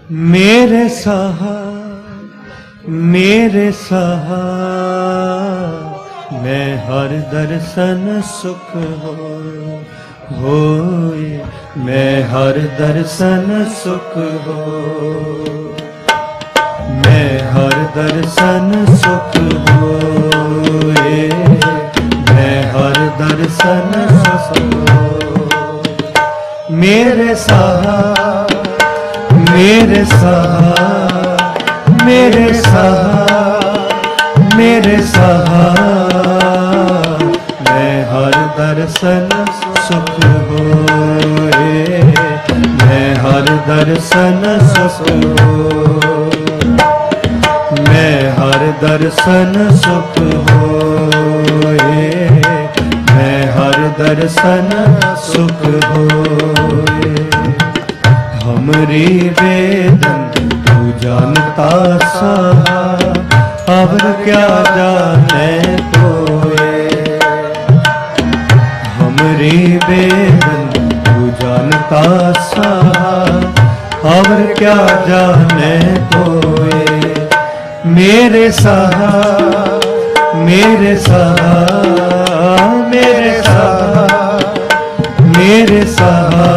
मेरे सहा मेरे सहा मैं हर दर्शन सुख होए, मैं हर दर्शन सुख हो, मैं हर दर्शन सुख होए, मैं हर दर्शन सुख हो। मेरे सहा मेरे सहा मेरे सहा मेरे सहा मैं हर दर्शन सुख होए, मैं हर दर्शन सुख हो, मैं हर दर्शन सुख होए, मैं हर दर्शन सुख होए। हमरी वेदन तू जानता सा, अब क्या जाने कोए। हमरी वेदन तू जानता सा, अब क्या जाने कोए। मेरे सहा मेरे सहा मेरे सहा मेरे सहा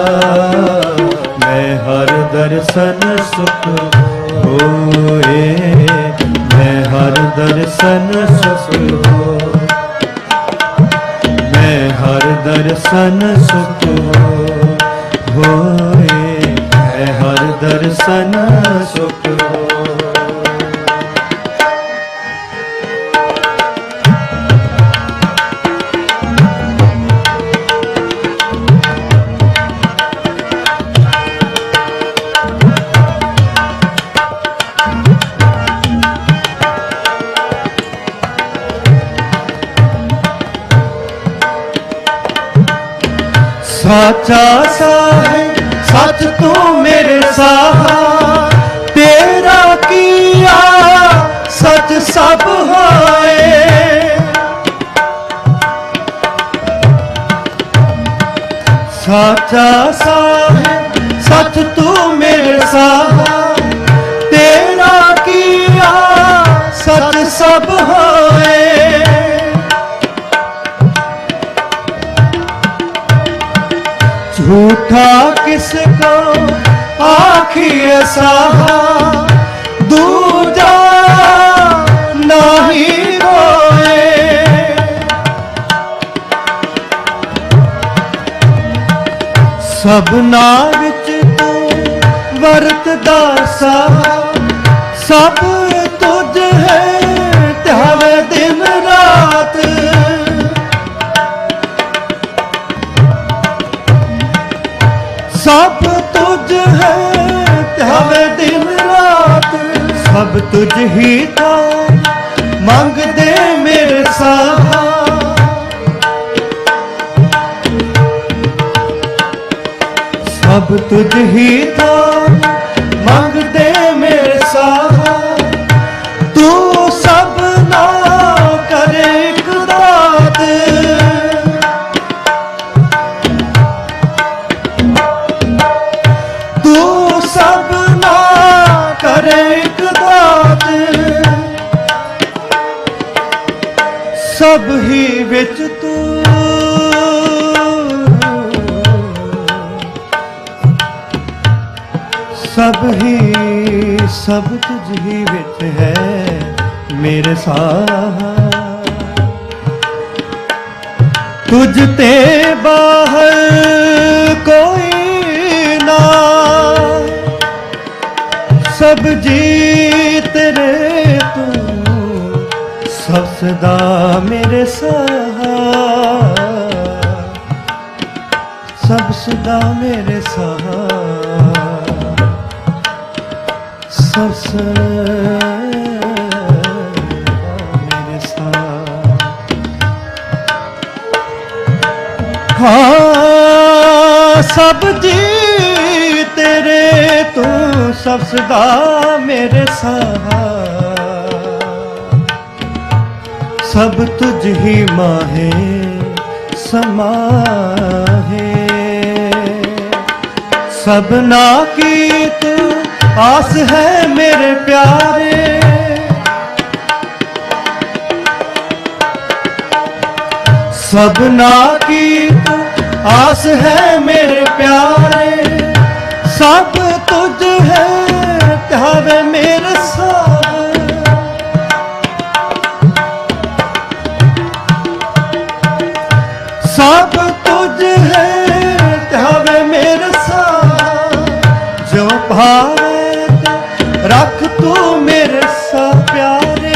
मैं हर दर्शन सुख होए, मैं हर दर्शन सुख हो, मैं हर दर्शन सुख होए, मैं हर दर्शन सुख हो। साचा साहिब सच तू मेरे सहा, तेरा किया सच सब होए। साचा साहिब सच तू मेरे सहा, तेरा किया सच सब होए। झूठा किसको आखिए सहा, दूजा नहीं रोए। सबना विच तू वरतदा सहा, सब तुझ है त्यावे दिन रात। सब तुझ है त्यावे दिन रात, सब तुझ ही था मांग दे मेरे सहा। सब तुझ ही था मांग दे मेरे सहा। तू सब ना करे एक दात, सब ना करे एक दात। सब ही विच तू सब तुझ ही विच है मेरे सहा। तुझ ते बाहर कोई ना, सब जी तेरे तू सब सदा मेरे सहा, सब सदा मेरे सहा, सब सदा मेरे सहा। हाँ सब जी तेरे तू सब सदा मेरे सहा, सब तुझ ही माहे समाहे। सबना की तू आस है मेरे प्यारे। सबना की आस है मेरे प्यारे, सब तुझ है ध्यावे मेरे सब। सब तुझ है ध्यावे मेरे सब, जो भावे रख तू मेरे सब प्यारे।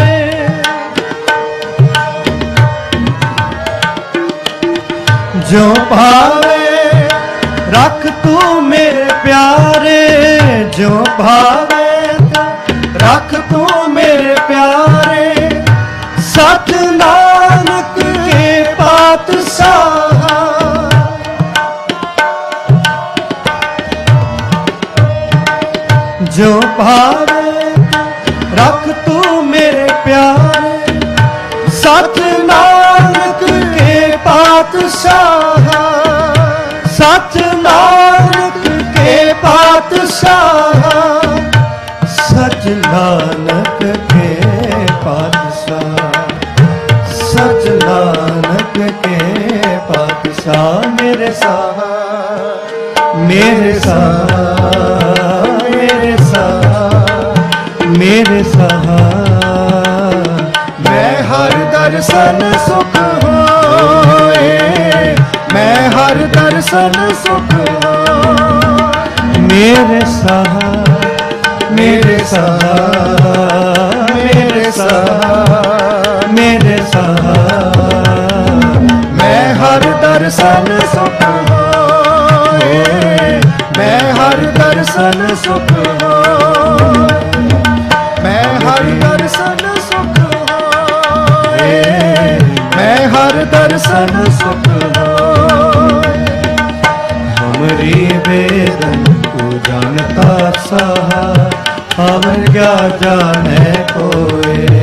जो भावे रख तू मेरे प्यारे, जो भावे रख तू मेरे प्यारे। सत नानक के पातशाह, जो भावे रख तू मेरे प्यारे। सत नानक के पातशाह, सत नानक के पातशाह। सच नानक के पातशाह, सच नानक के पातशाह। मेरे साह, मेरे साह, मेरे साह, मेरे साह। मैं हर दर्शन सुख होए, मैं हर दर्शन सुख होए। मेरे साह, मेरे साह, मेरे साह, मेरे साह। मैं हर दर्शन सुख होए, मैं हर दर्शन सुख होए। मैं हर दर्शन सुख होए, मैं हर दर्शन सुख होए। हमरी वेदन को जानता साहा, हमर क्या जाने कोई।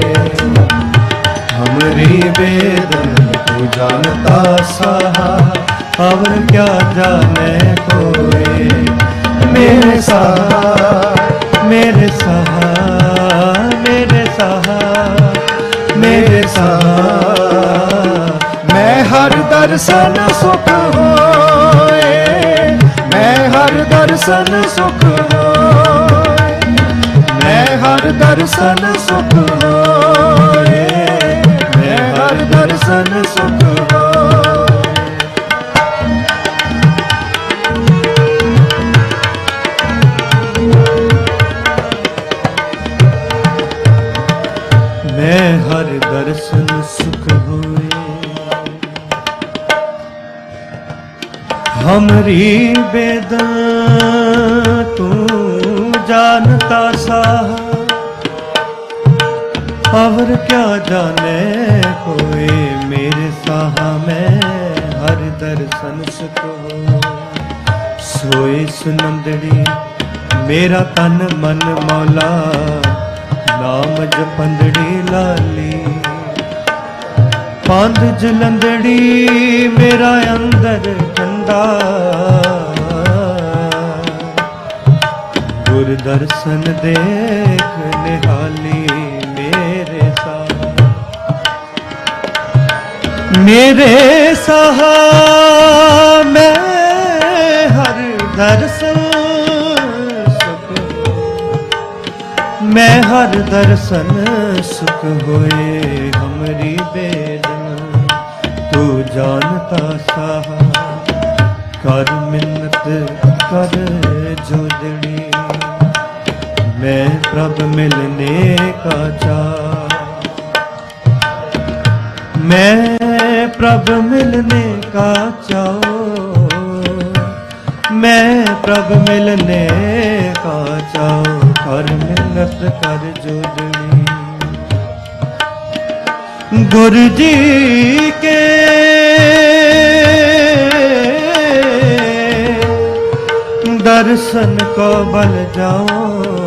हमरी वेदन को जानता साहा, हमर क्या जाने कोई। मेरे साहा, मेरे साहा, मेरे साहा, मेरे साहा। मैं हर दर्शन सुख होए, मैं हर दर्शन सुख होए। मैं हर दर्शन सुख होए, मैं हर दर्शन सुख होए। मैं हर दर्शन सुख हुए। हमरी बेदन तू जानता साहा, और क्या जाने कोई। मेरे साहा मैं हर दर्शन सुख हो। सोई सुनंदड़ी मेरा तन मन मौला, नाम जपंदड़ी लाली। पांध जलंदड़ी मेरा अंदर ठंडा, गुर दर्शन देख निहाली। मेरे साहा, मेरे साहा मैं हर दर्शन, मैं हर दर्शन सुख होए। हमरी बेदना तू जानता साहा, कर मिन्नत कर जोदड़ी। मैं प्रभ मिलने का चाह, मैं प्रभ मिलने का चाहो। मैं प्रभ मिलने का चाहो, कर मिन्नत कर जोदड़ी। गुरु जी के दर्शन को बल जाओ,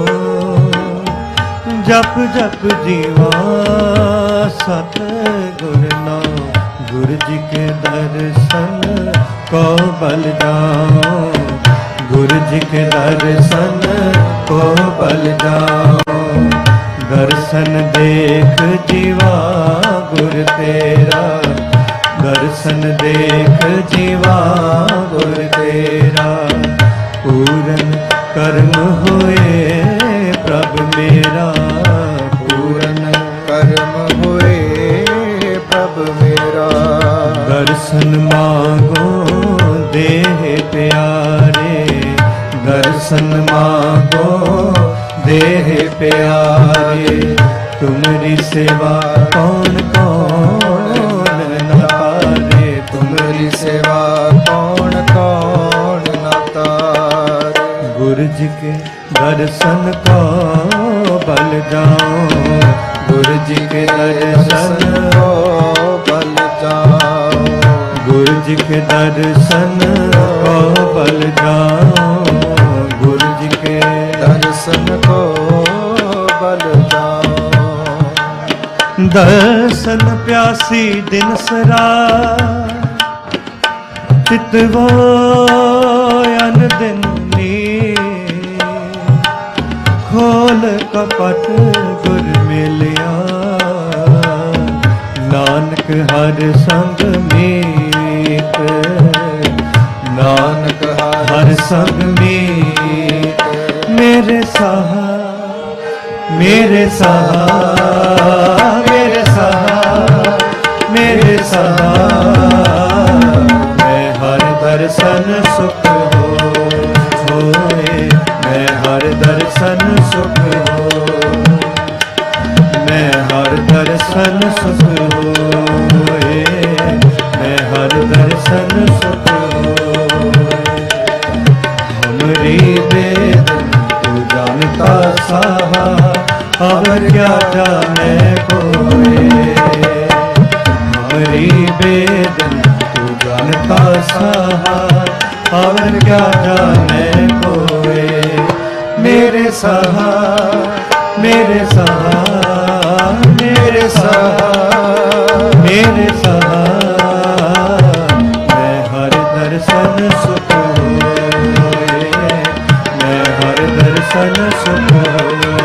जप जप जीवा सत गुर नाम। गुरु जी के दर्शन को बल जाओ, गुरु जी के दर्शन को बल जाओ। दर्शन देख जीवा गुर तेरा, दर्शन देख जीवा गुर तेरा। पूरन कर्म होए प्रभ मेरा, पूरन कर्म होए प्रभ मेरा। दर्शन मांगो देह प्यारे, दर्शन मांगो देह प्यारे। तुमरी सेवा कौन कौन न तारे, तुमरी सेवा कौन कौन न तारे। गुरु जी के दर्शन को बल जाओ, गुरु जी के दर्शन को बल जाओ। गुरु जी के दर्शन को बल जाओ, गुरु जी के दर्शन को बल जाओ। दर्शन प्यासी दिन सरा, चितवो अन दिन नी। खोल कपट गुर मिलिया, नानक हर संग मीत, नानक हर संग मीत। मेरे सहा, मेरे सहा, मेरे सहा, मेरे सहा। मैं हर दर्शन सुख होए, मैं हर दर्शन सुख हो, मैं हर दर्शन सुख होए, मैं हर दर्शन सुख होए। हमरी वेदन तू जानता साहा, और क्या जाने कोई। हमरी वेदन तू जानता साहा, और क्या जाने कोई। मेरे सहा, मेरे सहा, मेरे सहा, मेरे सहा। मैं हर दर्शन सुख होए, मैं हर दर्शन सुख होए।